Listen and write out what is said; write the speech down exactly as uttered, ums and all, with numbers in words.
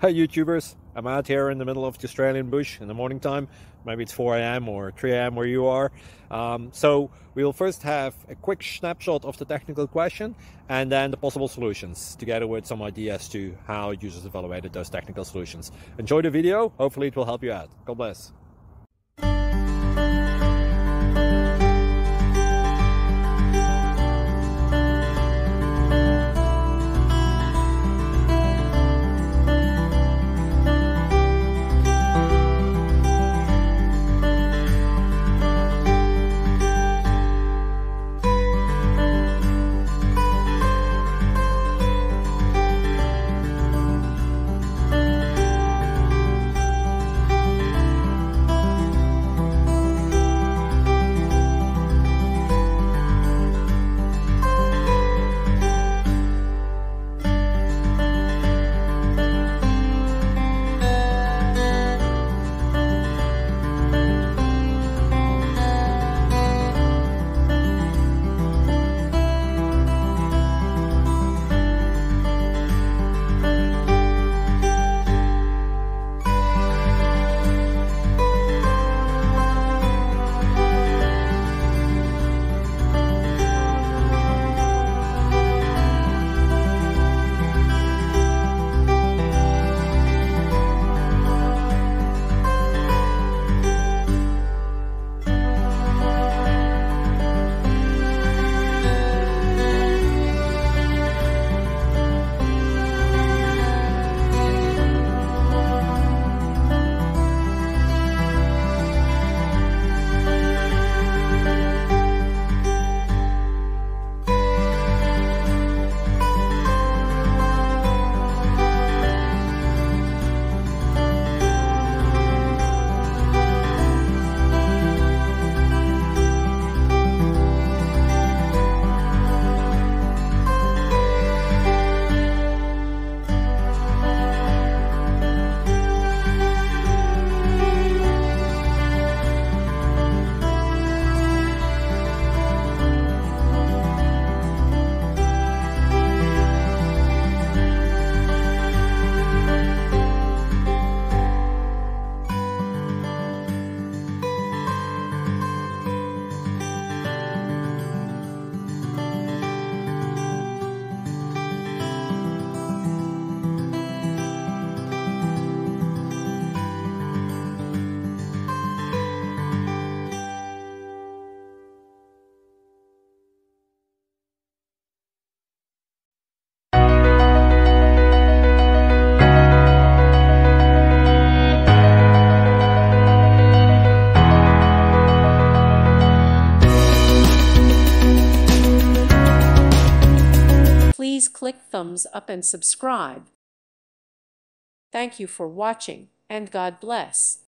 Hi YouTubers, I'm out here in the middle of the Australian bush in the morning time. Maybe it's four A M or three A M where you are. Um, so we'll first have a quick snapshot of the technical question and then the possible solutions, together with some ideas to how users evaluated those technical solutions. Enjoy the video, hopefully it will help you out. God bless. Please click thumbs up and subscribe. Thank you for watching, and God bless.